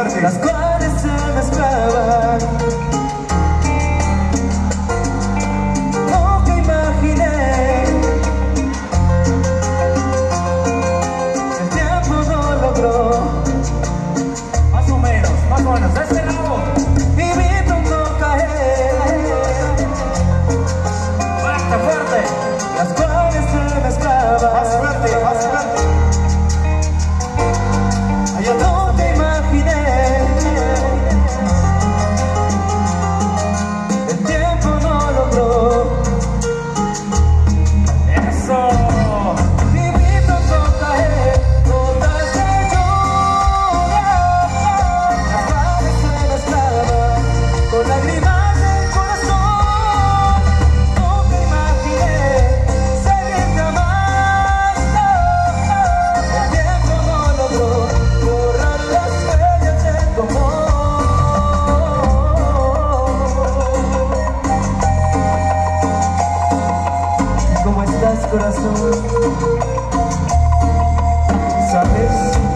suerte. Las cuales se mezclaban. Nunca imaginé, el tiempo no logró. Más o menos, de este lado. Y vi pronto caer. Fuerte, fuerte. Las cuales se mezclaban. Más fuerte, más fuerte. Yo no te imaginé, el tiempo no logró. Eso. Y vi pronto caer gotas de lluvia, las cuales se mezclaban con lágrimas del corazón. Nunca imaginé seguir amando, el tiempo no logró borrar las huellas de tu amor. ¿Cómo estás, corazón? ¿Sabes?